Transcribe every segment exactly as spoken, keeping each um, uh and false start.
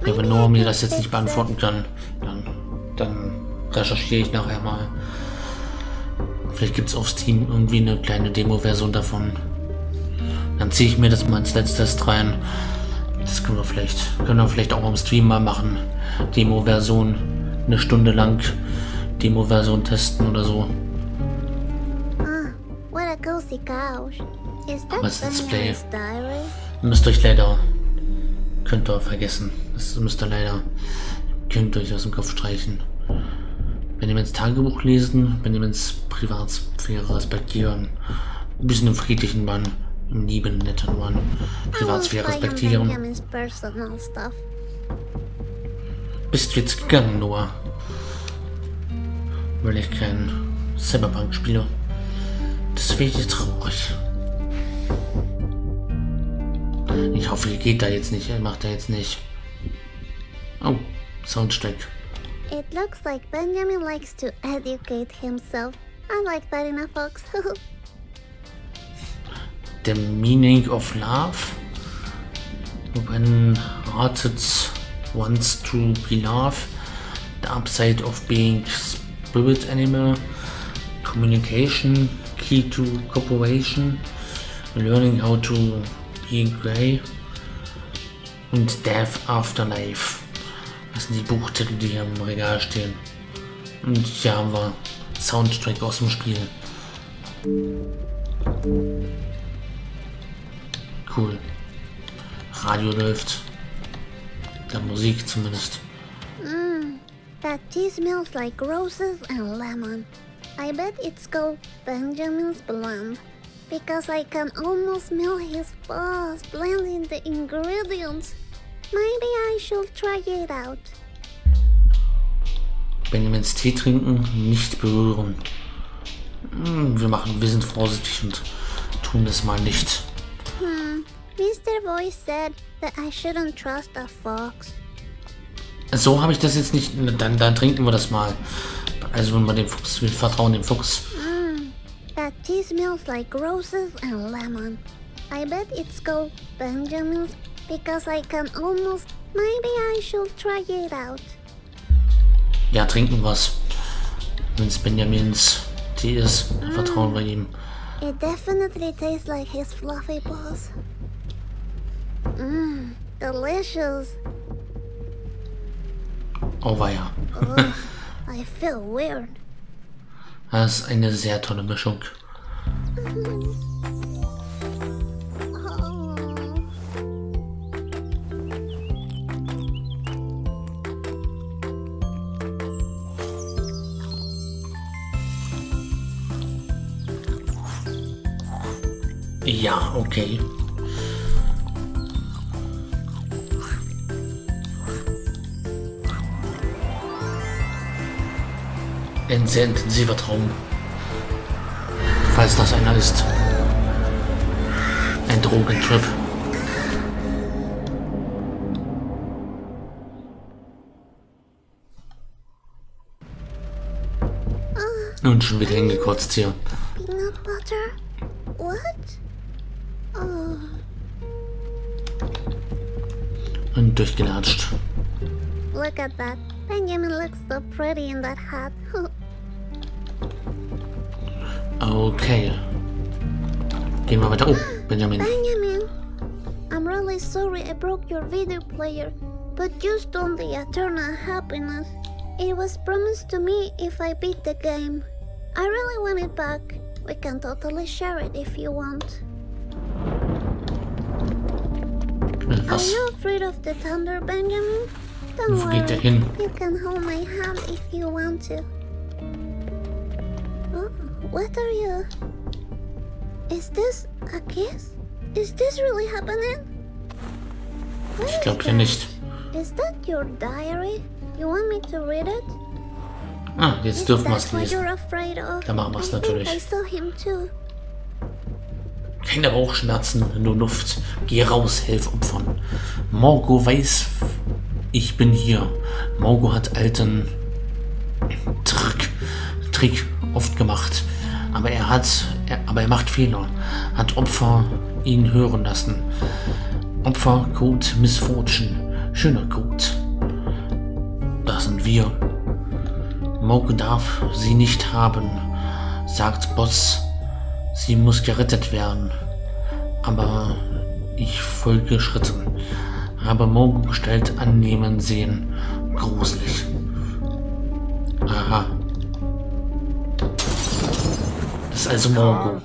Ja, wenn Noah mir das jetzt nicht beantworten kann, dann, dann recherchiere ich nachher mal. Vielleicht gibt es auf Steam irgendwie eine kleine Demo-Version davon. Dann ziehe ich mir das mal ins Let's Test rein. Das können wir vielleicht, können wir vielleicht auch am Stream mal machen. Demo-Version, eine Stunde lang Demo-Version testen oder so. Aber das Let's Play müsst ihr euch leider, könnt ihr vergessen. Das müsst ihr leider, könnt ihr euch aus dem Kopf streichen. Benjamins Tagebuch lesen, Benjamins Privatsphäre respektieren. Ein bisschen im friedlichen Mann, im lieben, netten Mann. Privatsphäre respektieren. Bist du jetzt gegangen, Noah? Weil ich kein Cyberpunk spiele. Das wäre jetzt traurig. Ich hoffe, ihr geht da jetzt nicht. Er macht da jetzt nicht. Oh, Soundtrack. It looks like Benjamin likes to educate himself. I like that in a fox. The meaning of love. When hearted wants to be loved. The upside of being spirit animal. Communication. Key to cooperation. Learning how to be grey. Und Death Afterlife. Das sind die Buchtitel, die hier im Regal stehen. Und hier haben wir Soundtrack aus dem Spiel. Cool. Radio läuft. Da Musik zumindest. Mm, that tea smells like roses and lemon. I bet it's called Benjamin's Blend. Because I can almost smell his fuzz blending the ingredients. Maybe I should try it out. Benjamins Tee trinken, nicht berühren. Wir machen, wir sind vorsichtig und tun das mal nicht. Hmm. Mister Voice said that I shouldn't trust a fox. So habe ich das jetzt nicht. Dann, dann trinken wir das mal. Also wenn man dem Fuchs, wir vertrauen dem Fuchs. Mm, that tea smells like roses and lemon. I bet it's called Benjamin's. Because I can almost... Maybe I should try it out. Ja, trinken was. Wenn es Benjamins Tee ist, mm. vertrauen wir ihm. It definitely tastes like his fluffy paws. Mmm, delicious. Oh weia. Ugh, I feel weird. Das ist eine sehr tolle Mischung. Ja, okay. Ein sehr intensiver Traum. Falls das einer ist. Ein Drogentrip. Und schon wieder hingekotzt hier. Peanut butter? What? Oh. Und durchgelatscht. Look at that. Benjamin looks so pretty in that hat. Okay. Gehen wir weiter. Oh, Benjamin. Benjamin, I'm really sorry I broke your video player, but you stole the eternal happiness. It was promised to me if I beat the game. I really want it back. We can totally share it if you want. Was? Are you afraid of the thunder, Benjamin? Don't Wo geht der worry. hin? You can hold my hand if you want to. Oh, what are you? Is this a kiss? Is this really happening? What Ich glaube is hier that? nicht. Is that your diary? You want me to read it? Ah, jetzt Is dürfen wir that es what lesen. you're afraid of? Dann machen wir es I think natürlich. I saw him too. Keine Bauchschmerzen, nur Luft. Geh raus, helf Opfern. Morgo weiß, ich bin hier. Morgo hat alten Trick, Trick oft gemacht. Aber er hat, er, aber er macht Fehler. Hat Opfer ihn hören lassen. Opfer, Code, Misfortune. Schöner Code. sind wir. Mogo darf sie nicht haben, sagt Boss. Sie muss gerettet werden. Aber ich folge Schritten. Habe Mogo Gestalt annehmen sehen. Gruselig. Aha. Das ist also Mogo.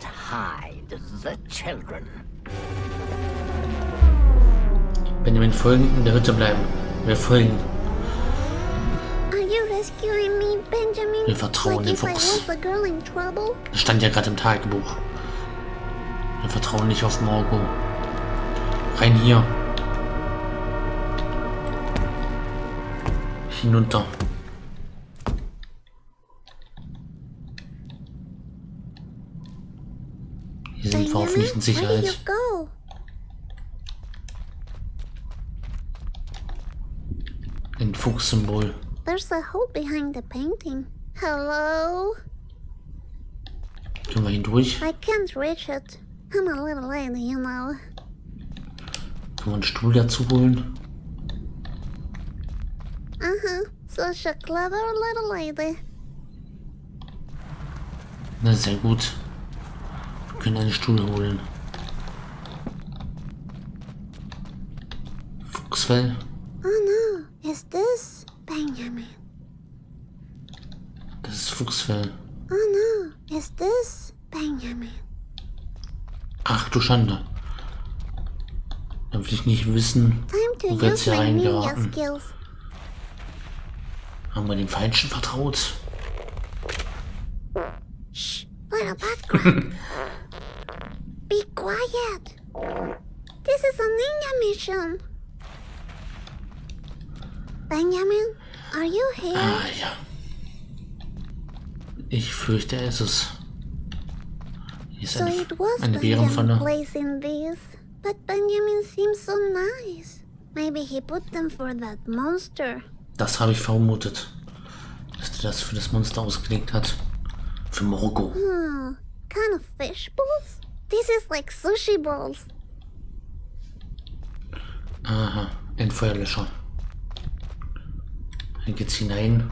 Benjamin, folgen, in der Hütte bleiben. Wir folgen. Wir vertrauen dem Fuchs. Das stand ja gerade im Tagebuch. Wir vertrauen nicht auf Mogo. Rein hier. Hinunter. Hier sind wir hoffentlich in Sicherheit. Ein Fuchssymbol. There's a hole behind the painting. Hello? Können wir hindurch? I can't reach it. I'm a little lady, you know. Können wir einen Stuhl dazu holen? Uh-huh. Such a clever little lady. Na, sehr gut. Wir können einen Stuhl holen. Fuchsfell. Oh no, is this Benjamin? Das ist Fuchsfell. Oh no, is this Benjamin? Ach du Schande. Dann will ich nicht wissen, wo wir jetzt hier reingeraten. Haben wir dem Falschen vertraut? Shh, little background. Be quiet. This is a ninja mission. Benjamin, are you here? Ah ja. Ich fürchte, es ist. Hier ist So eine, it was eine Benjamin's Bärenpfanne. place in this. But Benjamin seems so nice. Maybe he put them for that monster. Das habe ich vermutet. Dass der das für das Monster ausgelegt hat. Für Mogo. Hmm, kind of fish balls? This is like sushi balls. Aha, ein Feuerlöscher. Hier geht's hinein.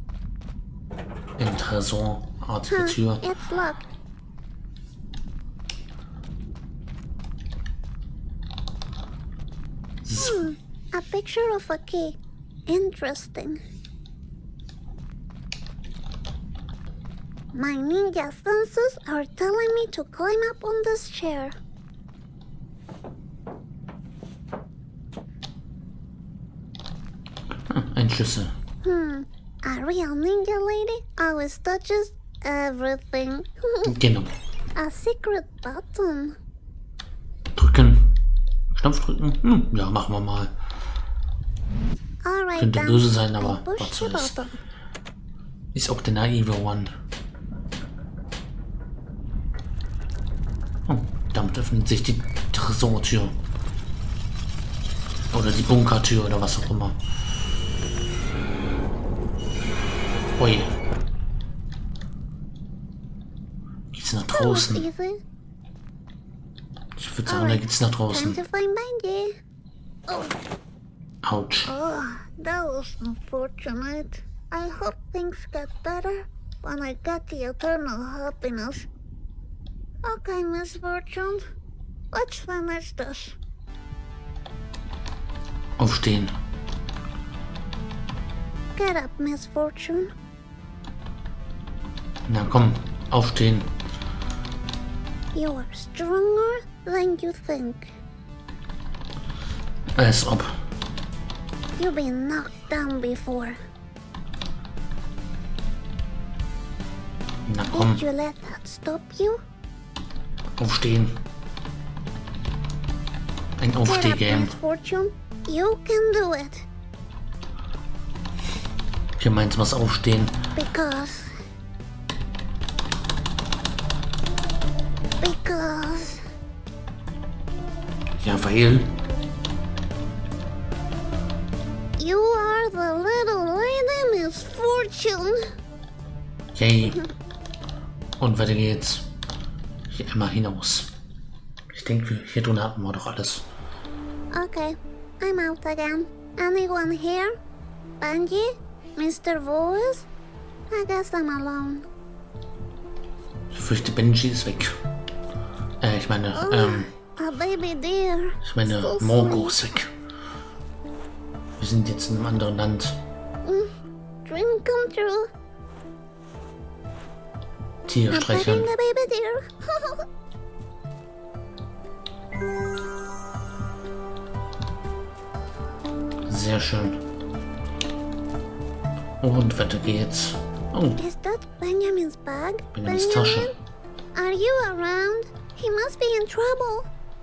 In Tresorartige Huh, Tür. it's locked. Hmm, a picture of a key. Interesting. My ninja senses are telling me to climb up on this chair. Ah, ein Schlüssel. Hmm, a real ninja lady always touches everything. Genau. A secret button. Drücken. Knopf drücken. Hm, ja, machen wir mal. Alright, Könnte then. böse sein, aber I push was the soll's. button. Ist auch der naive One. Oh, damit öffnet sich die Tresortür. Oder die Bunkertür oder was auch immer. Ui. Geht's nach draußen? That was easy. Ich würde sagen, da Alright, geht's nach time draußen. to find Benji. Oh, Autsch. oh, that was unfortunate. I hope things get better when I get the eternal happiness. Okay, Miss Fortune, let's finish this. Aufstehen. Get up, Miss Fortune. Na komm, aufstehen. You are stronger than you think. Als ob. You've been knocked down before. Na komm, Did you let that stop you? aufstehen. Ein Get up, Aufstehgame. Miss Fortune. You can do it. Gemeinsames Aufstehen. Because... Because... Ja, weil. You are the little lady, Miss Fortune. Yay. Und weiter geht's. Hier einmal hinaus. Ich denke, hier drin hatten wir doch alles. Okay, I'm out again. Anyone here? Benji? Mister Voice? I guess I'm alone. Ich fürchte, Benji ist weg. Äh, ich meine, Oh, ähm, a baby deer. ich meine, So Morgo ist weg. Wir sind jetzt in einem anderen Land. Dream come true. Tier I'm streicheln. petting the baby deer. Sehr schön. Und weiter geht's. Oh, Is that Benjamin's bag? Benjamins Tasche. Are you around? He must be in trouble.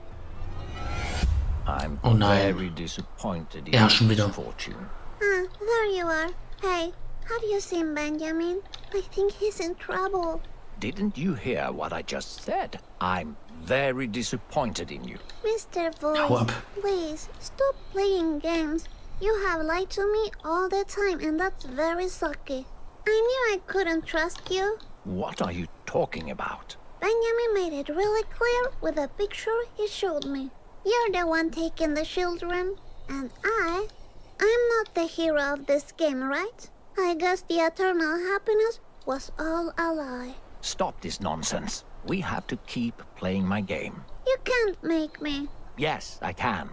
I'm Oh nein. very disappointed in Ja, schon wieder. your fortune. Ah, there you are. Hey, have you seen Benjamin? I think he's in trouble. Didn't you hear what I just said? I'm very disappointed in you. Mister Voice, Hau ab. please stop playing games. You have lied to me all the time, and that's very sucky. I knew I couldn't trust you. What are you talking about? Benjamin made it really clear with a picture he showed me. You're the one taking the children, and I... I'm not the hero of this game, right? I guess the eternal happiness was all a lie. Stop this nonsense. We have to keep playing my game. You can't make me. Yes, I can.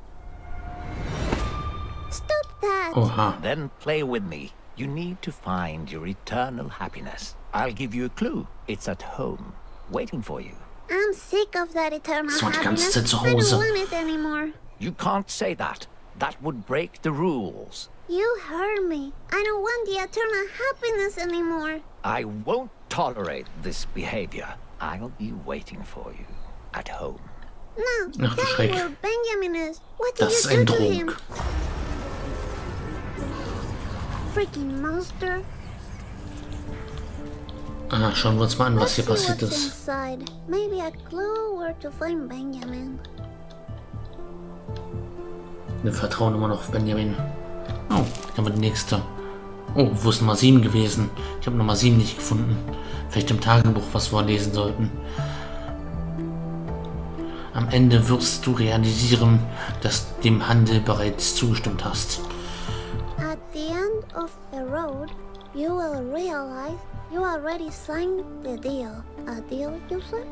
Stop that. Oha. Then play with me. You need to find your eternal happiness. I'll give you a clue. It's at home, waiting for you. I'm sick of that eternal Das war die ganze happiness. Zeit zu I don't Hause. want it anymore. You can't say that. That would break the rules. You heard me. I don't want the eternal happiness anymore. I won't tolerate this behavior. I'll be waiting for you at home. No, Ach du tell me Schreck. where Benjamin is. What did Das ist you ein do to him? Drohung. Freaking monster. Ah, schauen wir uns mal an, was Let's hier see passiert what's ist. inside. Maybe a clue where to find Benjamin. Wir vertrauen immer noch auf Benjamin. Oh, hier haben wir die nächste. Oh, wo ist Nummer sieben gewesen? Ich habe Nummer sieben nicht gefunden. Vielleicht im Tagebuch, was wir lesen sollten. Am Ende wirst du realisieren, dass du dem Handel bereits zugestimmt hast. At the end of the road, you will realize you already signed the deal. A deal, you said?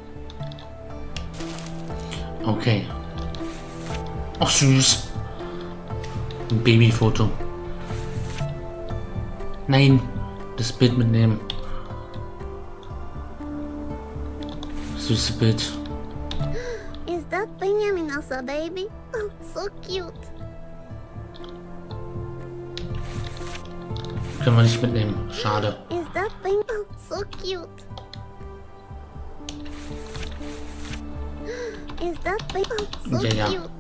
Okay. Ach, süß. Ein Babyfoto. Nein, das Bild mitnehmen. Süße Bild. Is that Benjamin as a baby? Oh, so cute. Können wir nicht mitnehmen. Schade. Is that Ben? Oh, so cute. Is that Ben? Oh, so Ja, ja. cute.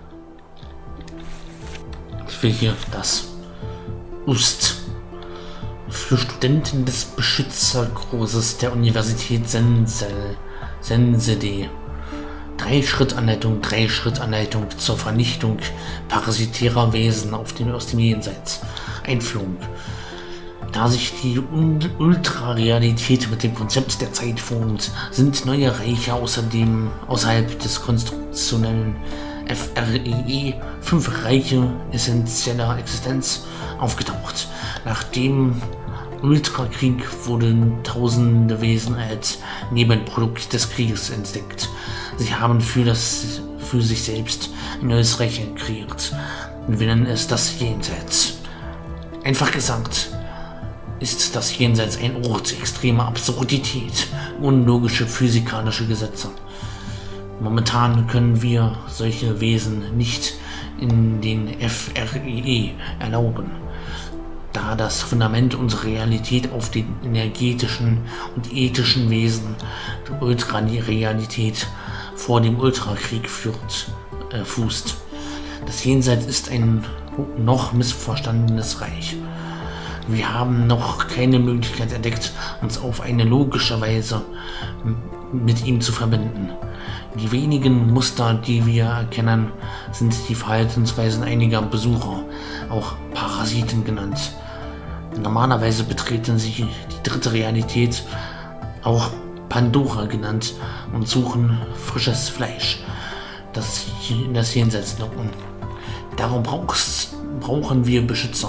Ich will hier das. Ust. Für Studenten des Beschützerkurses der Universität Sensel. Sensede. Drei-Schritt-Anleitung, Drei-Schritt-Anleitung zur Vernichtung parasitärer Wesen auf den, aus dem Jenseits. Einführung. Da sich die Ultrarealität mit dem Konzept der Zeit formt, sind neue Reiche außerdem außerhalb des konstruktionellen F R E E fünf Reiche essentieller Existenz aufgetaucht. Nach dem Ultrakrieg wurden tausende Wesen als Nebenprodukt des Krieges entdeckt. Sie haben für, das, für sich selbst ein neues Reich kreiert und wir nennen es das Jenseits. Einfach gesagt ist das Jenseits ein Ort extremer Absurdität, unlogische physikalische Gesetze. Momentan können wir solche Wesen nicht in den F R E E erlauben, da das Fundament unserer Realität auf den energetischen und ethischen Wesen der Ultrarealität vor dem Ultrakrieg führt, äh, fußt. Das Jenseits ist ein noch missverstandenes Reich. Wir haben noch keine Möglichkeit entdeckt, uns auf eine logische Weise mit ihm zu verbinden. Die wenigen Muster, die wir erkennen, sind die Verhaltensweisen einiger Besucher, auch Parasiten genannt. Normalerweise betreten sie die dritte Realität, auch Pandora genannt, und suchen frisches Fleisch, das sie in das Jenseits locken. Darum brauchst, brauchen wir Beschützer,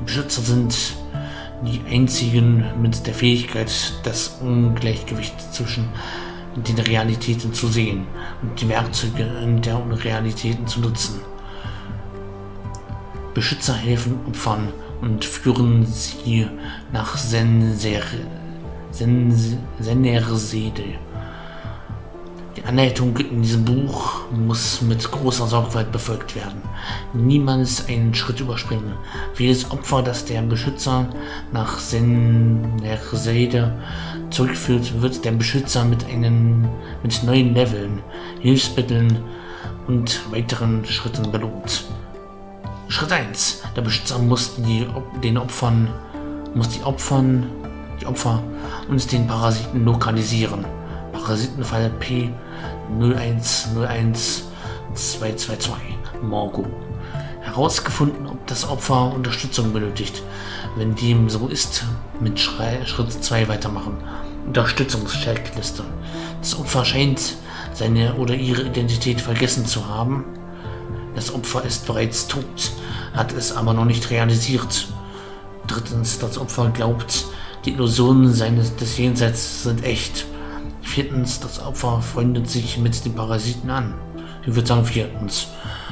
Die Beschützer sind die einzigen mit der Fähigkeit, das Ungleichgewicht zwischen den Realitäten zu sehen und die Werkzeuge in der Realitäten zu nutzen. Beschützer helfen Opfern und führen sie nach Senser, Sen, Senersede. Die Anleitung in diesem Buch muss mit großer Sorgfalt befolgt werden. Niemals einen Schritt überspringen. Für jedes Opfer, das der Beschützer nach Senersede zurückführt, wird der Beschützer mit, einen, mit neuen Leveln, Hilfsmitteln und weiteren Schritten belohnt. Schritt eins. Der Beschützer muss die, den Opfern, muss die Opfern, die Opfer und den Parasiten lokalisieren. Parasitenfall P null eins null eins zwei zwei zwei Morgo. Herausgefunden, ob das Opfer Unterstützung benötigt. Wenn dem so ist, mit Schrei Schritt zwei weitermachen. Unterstützungscheckliste. Das Opfer scheint seine oder ihre Identität vergessen zu haben. Das Opfer ist bereits tot, hat es aber noch nicht realisiert. Drittens, das Opfer glaubt, die Illusionen seines des Jenseits sind echt. Viertens, das Opfer freundet sich mit den Parasiten an. Ich würde sagen viertens.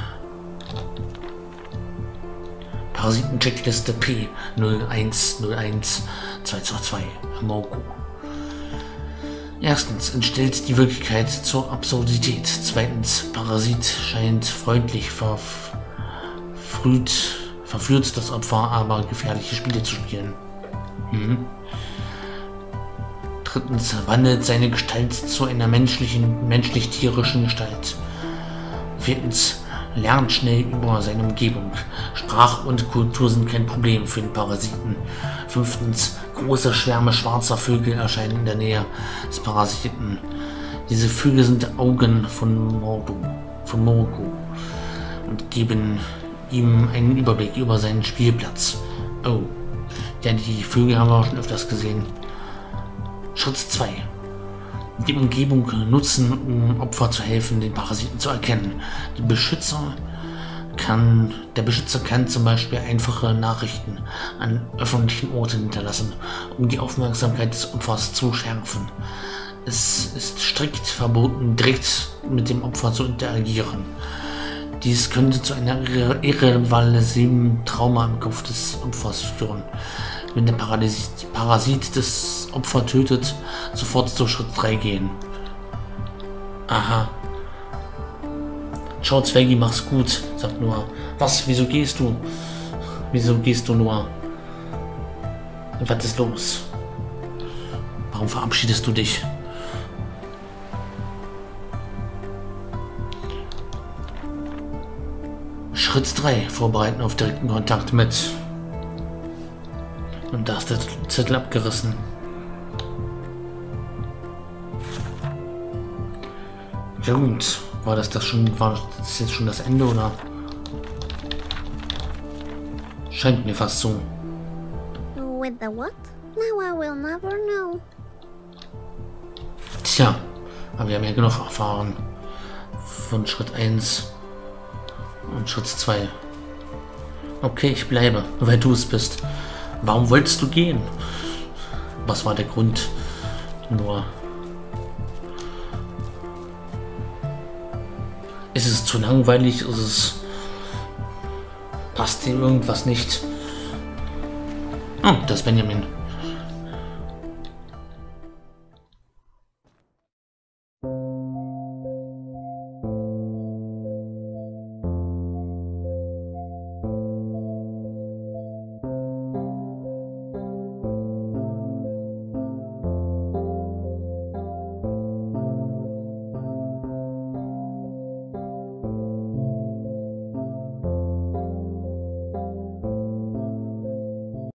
Parasiten-Checkliste P null eins null eins zwei zwei zwei Morgo. Erstens, entstellt die Wirklichkeit zur Absurdität. Zweitens, Parasit scheint freundlich, verfrüht, verführt das Opfer, aber gefährliche Spiele zu spielen. Hm. Drittens, wandelt seine Gestalt zu einer menschlichen, menschlich-tierischen Gestalt. Viertens, lernt schnell über seine Umgebung. Sprache und Kultur sind kein Problem für den Parasiten. Fünftens, große Schwärme schwarzer Vögel erscheinen in der Nähe des Parasiten. Diese Vögel sind Augen von Mordo, von Morgo und geben ihm einen Überblick über seinen Spielplatz. Oh, ja, die Vögel haben wir auch schon öfters gesehen. Schritt zwei. Die Umgebung nutzen, um Opfer zu helfen, den Parasiten zu erkennen. Die Beschützer kann, der Beschützer kann zum Beispiel einfache Nachrichten an öffentlichen Orten hinterlassen, um die Aufmerksamkeit des Opfers zu schärfen. Es ist strikt verboten, direkt mit dem Opfer zu interagieren. Dies könnte zu einer irre irreversiblen Trauma im Kopf des Opfers führen. Wenn der Parasit, Parasit das Opfer tötet, sofort zu Schritt drei gehen. Aha. Ciao Zwergi, mach's gut, sagt Noah. Was? Wieso gehst du? Wieso gehst du, Noah? Was ist los? Warum verabschiedest du dich? Schritt drei. Vorbereiten auf direkten Kontakt mit. Und da ist der Zettel abgerissen. Ja gut, war das das schon, war das jetzt schon das Ende oder? Scheint mir fast so. With the what? Now I will never know. Tja, aber wir haben ja genug erfahren. Von Schritt eins und Schritt zwei. Okay, ich bleibe, weil du es bist. Warum wolltest du gehen? Was war der Grund? Nur. Ist es zu langweilig? Ist es. Passt dir irgendwas nicht? Oh, das ist Benjamin.